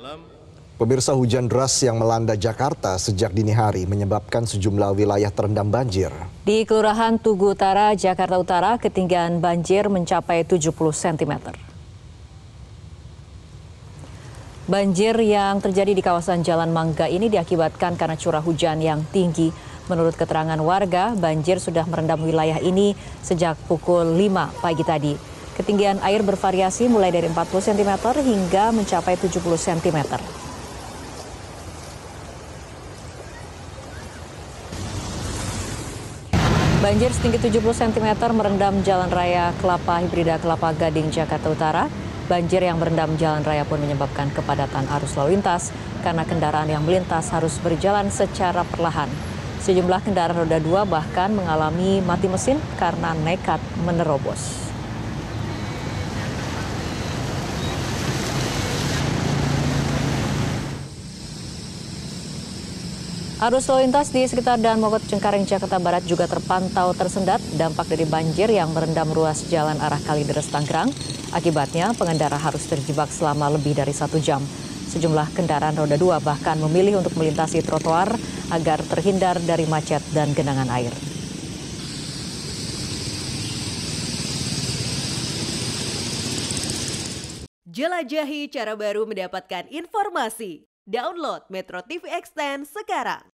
Pemirsa, hujan deras yang melanda Jakarta sejak dini hari menyebabkan sejumlah wilayah terendam banjir. Di Kelurahan Tugu Utara, Jakarta Utara, ketinggian banjir mencapai 70 cm. Banjir yang terjadi di kawasan Jalan Mangga ini diakibatkan karena curah hujan yang tinggi. Menurut keterangan warga, banjir sudah merendam wilayah ini sejak pukul 5 pagi tadi. Ketinggian air bervariasi mulai dari 40 cm hingga mencapai 70 cm. Banjir setinggi 70 cm merendam Jalan Raya Kelapa Hibrida Kelapa Gading, Jakarta Utara. Banjir yang merendam jalan raya pun menyebabkan kepadatan arus lalu lintas karena kendaraan yang melintas harus berjalan secara perlahan. Sejumlah kendaraan roda 2 bahkan mengalami mati mesin karena nekat menerobos. Arus lalu lintas di sekitar dan Mogot Cengkareng, Jakarta Barat juga terpantau tersendat dampak dari banjir yang merendam ruas jalan arah Kalideres, Tangerang. Akibatnya pengendara harus terjebak selama lebih dari 1 jam. Sejumlah kendaraan roda 2 bahkan memilih untuk melintasi trotoar agar terhindar dari macet dan genangan air. Jelajahi cara baru mendapatkan informasi. Download Metro TV Extend sekarang.